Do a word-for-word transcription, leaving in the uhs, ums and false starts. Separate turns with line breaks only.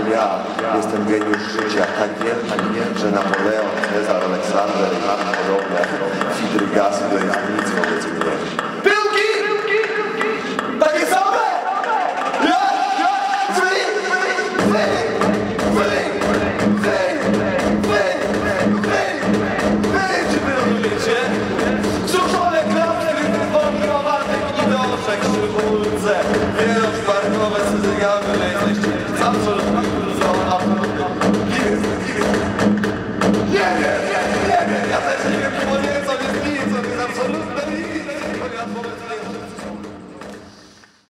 którym ja jestem geniusz życia, tak wielki, że Napoleon, Cezar, Aleksander i nam podobne fidrygasy to jest nic wobec mnie. Pyłki! Takie same! Ja! Wy! Wy! Wy! Wy! Wy! Wy! Wy! Czy wy rozumiecie? Krzuszone klatki, wątrowate kidoszek, szybulce, wieloszparkowe syzyjamy, że jesteście absolutnie absolutnie. Nie wiem, nie wiem, nie wiem, ja też nie wiem, bo nie